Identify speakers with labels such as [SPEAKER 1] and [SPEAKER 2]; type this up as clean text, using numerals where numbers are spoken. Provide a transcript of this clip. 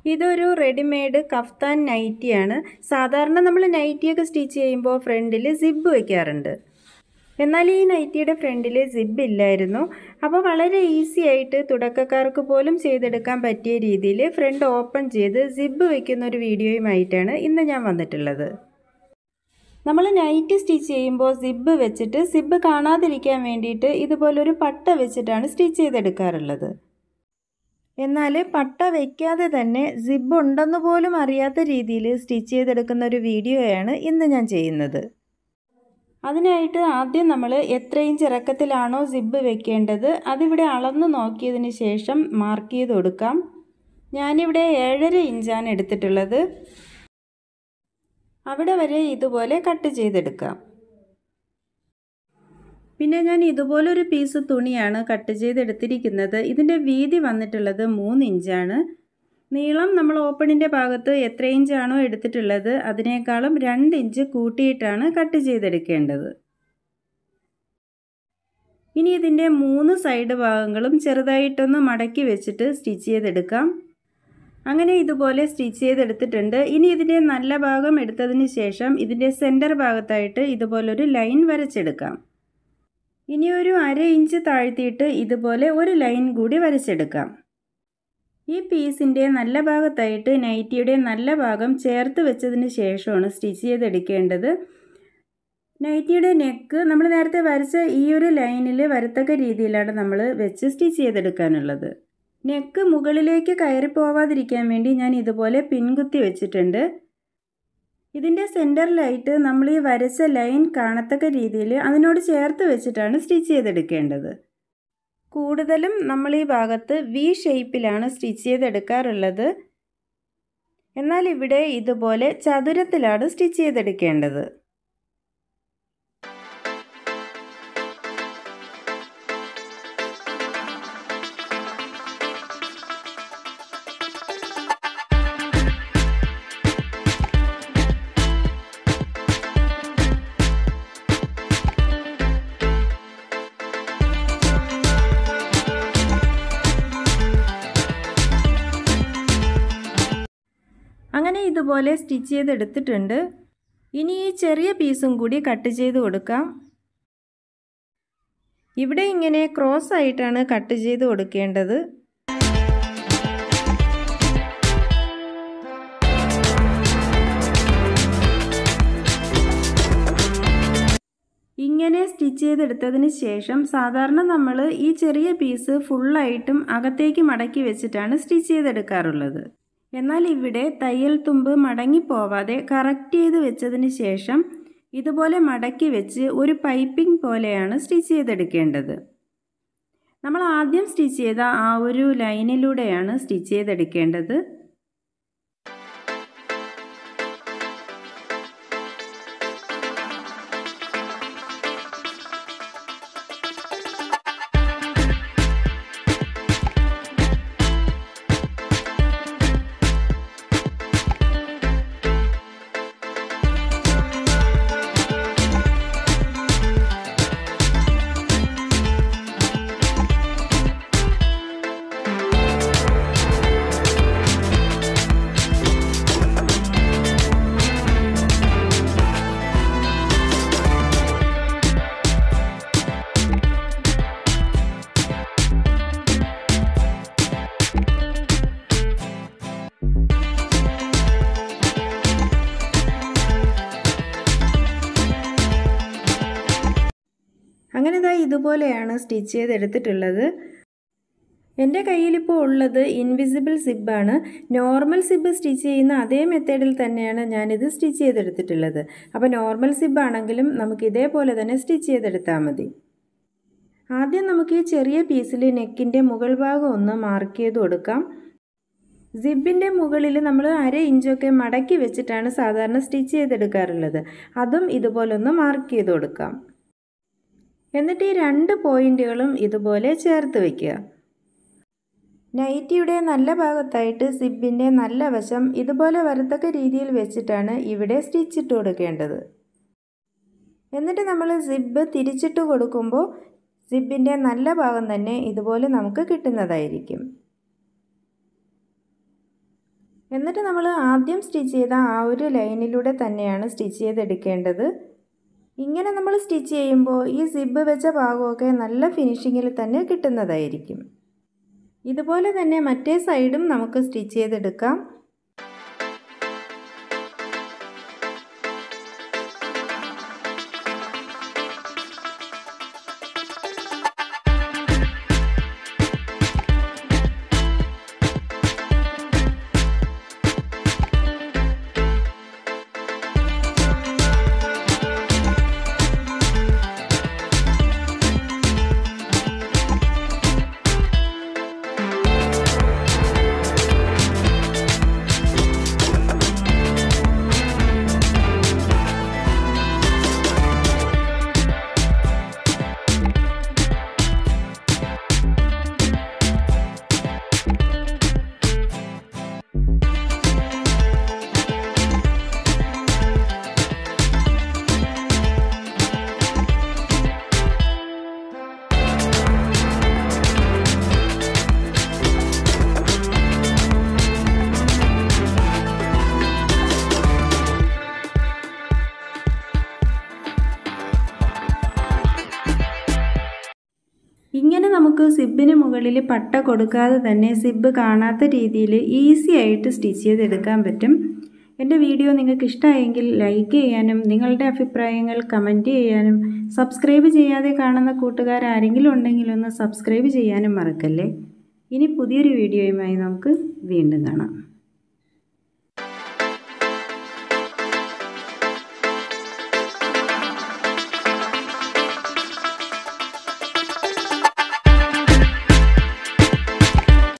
[SPEAKER 1] ഇതൊരു readymade kaftan നൈറ്റിയാണ്. സാധാരണ നമ്മൾ നൈറ്റിയൊക്കെ സ്റ്റിച്ച് ചെയ്യുമ്പോൾ ഫ്രണ്ടിൽ സിബ് വയ്ക്കാറുണ്ട്. എന്നാൽ ഈ നൈറ്റിയുടെ ഫ്രണ്ടിൽ സിബ് ഇല്ലായിരുന്നു. അപ്പോൾ വളരെ ഈസി ആയിട്ട് തുടക്കക്കാർക്ക് പോലും ചെയ്തെടുക്കാൻ പറ്റിയ രീതിയിൽ ഫ്രണ്ട് ഓപ്പൺ ചെയ്ത് സിബ് വയ്ക്കുന്ന ഒരു വീഡിയോയുമായിട്ടാണ് ഇന്ന് ഞാൻ വന്നിട്ടുള്ളത്. നമ്മൾ നൈറ്റി സ്റ്റിച്ച് ചെയ്യുമ്പോൾ സിബ് വെച്ചിട്ട് സിബ് കാണാതിരിക്കാൻ വേണ്ടിയിട്ട് ഇതുപോലൊരു പട്ട വെച്ചിട്ടാണ് സ്റ്റിച്ച് ചെയ്തെടുക്കാറുള്ളത്. എന്നാൽ പട്ട വയ്ക്കാതെ തന്നെ സിബ് ഉണ്ടെന്ന് പോലും അറിയാത്ത രീതിയിൽ സ്റ്റിച്ച് ചെയ്തെടുക്കുന്ന ഒരു വീഡിയോയാണ് ഇന്ന് ഞാൻ ചെയ്യുന്നത്. അതിനായിട്ട് ആദ്യം നമ്മൾ എത്ര ഇഞ്ച് ഇറക്കത്തിലാണോ സിബ് വെക്കേണ്ടത് അതിവിടെ അളന്ന് നോക്കിയതിന് ശേഷം മാർക്ക് ചെയ്ത് കൊടുക്കാം. ഞാനിവിടെ 7.5 ഇഞ്ചാണ് എടുത്തിട്ടുള്ളത്. അവിടെ വരെ ഇതുപോലെ കട്ട് ചെയ്തെടുക്കാം. പിന്നെ ഞാൻ ഇതുപോലൊരു പീസ് തുണിയാണ് കട്ട് ചെയ്തെടുത്തിരിക്കുന്നത്. ഇതിൻ്റെ വീതി വന്നിട്ടുള്ളത് 3 ഇഞ്ചാണ്. നീളം നമ്മൾ ഓപ്പണിൻ്റെ ഭാഗത്ത് എത്ര ഇഞ്ചാണോ എടുത്തിട്ടുള്ളത് അതിനേക്കാളും 2 ഇഞ്ച് കൂട്ടിയിട്ടാണ് കട്ട് ചെയ്തെടുക്കേണ്ടത്. ഇനി ഇതിൻ്റെ 3 സൈഡ് ഭാഗങ്ങളും ചെറുതായിട്ടൊന്ന് മടക്കി വെച്ചിട്ട് സ്റ്റിച്ച് ചെയ്തെടുക്കാം. അങ്ങനെ ഇതുപോലെ സ്റ്റിച്ച് ചെയ്തെടുത്തിട്ടുണ്ട്. ഇനി ഇതിൻ്റെ നല്ല ഭാഗം എടുത്തതിന് ശേഷം ഇതിൻ്റെ സെൻറ്റർ ഭാഗത്തായിട്ട് ഇതുപോലൊരു ലൈൻ വരച്ചെടുക്കാം. ഇനി ഒരു 1/2 ഇഞ്ച് താഴ്ത്തിയിട്ട് ഇതുപോലെ ഒരു ലൈൻ കൂടി വരച്ചെടുക്കാം. ഈ പീസിൻ്റെ നല്ല ഭാഗത്തായിട്ട് നൈറ്റിയുടെ നല്ല ഭാഗം ചേർത്ത് വെച്ചതിന് ശേഷമാണ് സ്റ്റിച്ച് ചെയ്തെടുക്കേണ്ടത്. നൈറ്റിയുടെ നെക്ക് നമ്മൾ നേരത്തെ വരച്ച ഈ ഒരു ലൈനിൽ വരത്തക്ക രീതിയിലാണ് നമ്മൾ വെച്ച് സ്റ്റിച്ച് ചെയ്തെടുക്കാനുള്ളത്. നെക്ക് മുകളിലേക്ക് കയറി പോവാതിരിക്കാൻ വേണ്ടി ഞാൻ ഇതുപോലെ പിൻകുത്തി വെച്ചിട്ടുണ്ട്. ഇതിൻ്റെ സെൻറ്ററിലായിട്ട് നമ്മൾ ഈ വരച്ച ലൈൻ കാണത്തക്ക രീതിയിൽ അതിനോട് ചേർത്ത് വെച്ചിട്ടാണ് സ്റ്റിച്ച് ചെയ്തെടുക്കേണ്ടത്. കൂടുതലും നമ്മൾ ഈ ഭാഗത്ത് വി ഷേപ്പിലാണ് സ്റ്റിച്ച് ചെയ്തെടുക്കാറുള്ളത്. എന്നാൽ ഇവിടെ ഇതുപോലെ ചതുരത്തിലാണ് സ്റ്റിച്ച് ചെയ്തെടുക്കേണ്ടത്. അങ്ങനെ ഇതുപോലെ സ്റ്റിച്ച് ചെയ്തെടുത്തിട്ടുണ്ട്. ഇനി ഈ ചെറിയ പീസും കൂടി കട്ട് ചെയ്ത് കൊടുക്കാം. ഇവിടെ ഇങ്ങനെ ക്രോസ് ആയിട്ടാണ് കട്ട് ചെയ്ത് കൊടുക്കേണ്ടത്. ഇങ്ങനെ സ്റ്റിച്ച് ചെയ്തെടുത്തതിന് ശേഷം സാധാരണ നമ്മൾ ഈ ചെറിയ പീസ് ഫുള്ളായിട്ടും അകത്തേക്ക് മടക്കി വെച്ചിട്ടാണ് സ്റ്റിച്ച് ചെയ്തെടുക്കാറുള്ളത്. എന്നാൽ ഇവിടെ തയ്യൽ തുമ്പ് മടങ്ങിപ്പോവാതെ കറക്റ്റ് ചെയ്ത് വെച്ചതിന് ശേഷം ഇതുപോലെ മടക്കി വെച്ച് ഒരു പൈപ്പിംഗ് പോലെയാണ് സ്റ്റിച്ച് ചെയ്തെടുക്കേണ്ടത്. നമ്മൾ ആദ്യം സ്റ്റിച്ച് ചെയ്ത ആ ഒരു ലൈനിലൂടെയാണ് സ്റ്റിച്ച് ചെയ്തെടുക്കേണ്ടത്. അങ്ങനെ ഇതുപോലെയാണ് സ്റ്റിച്ച് ചെയ്തെടുത്തിട്ടുള്ളത്. എൻ്റെ കയ്യിലിപ്പോൾ ഉള്ളത് ഇൻവിസിബിൾ സിബാണ്. നോർമൽ സിബ് സ്റ്റിച്ച് ചെയ്യുന്ന അതേ മെത്തേഡിൽ തന്നെയാണ് ഞാനിത് സ്റ്റിച്ച് ചെയ്തെടുത്തിട്ടുള്ളത്. അപ്പോൾ നോർമൽ സിബാണെങ്കിലും നമുക്ക് ഇതേപോലെ തന്നെ സ്റ്റിച്ച് ചെയ്തെടുത്താൽ മതി. ആദ്യം നമുക്ക് ഈ ചെറിയ പീസിൽ നെക്കിൻ്റെ മുകൾ ഭാഗം ഒന്ന് മാർക്ക് ചെയ്ത് കൊടുക്കാം. സിബിൻ്റെ മുകളിൽ നമ്മൾ 1/2 ഇഞ്ചൊക്കെ മടക്കി വെച്ചിട്ടാണ് സാധാരണ സ്റ്റിച്ച് ചെയ്തെടുക്കാറുള്ളത്. അതും ഇതുപോലെ ഒന്ന് മാർക്ക് ചെയ്ത് കൊടുക്കാം. എന്നിട്ട് ഈ 2 പോയിന്റുകളും ഇതുപോലെ ചേർത്ത് വയ്ക്കുക. നൈറ്റിയുടെ നല്ല ഭാഗത്തായിട്ട് സിബിൻ്റെ നല്ല വശം ഇതുപോലെ വരത്തക്ക രീതിയിൽ വെച്ചിട്ടാണ് ഇവിടെ സ്റ്റിച്ച് ഇട്ട് കൊടുക്കേണ്ടത്. എന്നിട്ട് നമ്മൾ സിബ് തിരിച്ചിട്ട് കൊടുക്കുമ്പോൾ സിബിൻ്റെ നല്ല ഭാഗം തന്നെ ഇതുപോലെ നമുക്ക് കിട്ടുന്നതായിരിക്കും. എന്നിട്ട് നമ്മൾ ആദ്യം സ്റ്റിച്ച് ചെയ്ത ആ ഒരു ലൈനിലൂടെ തന്നെയാണ് സ്റ്റിച്ച് ചെയ്തെടുക്കേണ്ടത്. ഇങ്ങനെ നമ്മൾ സ്റ്റിച്ച് ചെയ്യുമ്പോൾ ഈ സിബ് വെച്ച ഭാഗമൊക്കെ നല്ല ഫിനിഷിങ്ങിൽ തന്നെ കിട്ടുന്നതായിരിക്കും. ഇതുപോലെ തന്നെ മറ്റേ സൈഡും നമുക്ക് സ്റ്റിച്ച് ചെയ്തെടുക്കാം. ഇങ്ങനെ നമുക്ക് സിബിന് മുകളിൽ പട്ട കൊടുക്കാതെ തന്നെ സിബ് കാണാത്ത രീതിയിൽ ഈസി ആയിട്ട് സ്റ്റിച്ച് ചെയ്തെടുക്കാൻ പറ്റും. എൻ്റെ വീഡിയോ നിങ്ങൾക്ക് ഇഷ്ടമായെങ്കിൽ ലൈക്ക് ചെയ്യാനും നിങ്ങളുടെ അഭിപ്രായങ്ങൾ കമൻറ്റ് ചെയ്യാനും സബ്സ്ക്രൈബ് ചെയ്യാതെ കാണുന്ന കൂട്ടുകാർ ആരെങ്കിലും ഉണ്ടെങ്കിൽ ഒന്ന് സബ്സ്ക്രൈബ് ചെയ്യാനും മറക്കല്ലേ. ഇനി പുതിയൊരു വീഡിയോയുമായി നമുക്ക് വീണ്ടും കാണാം.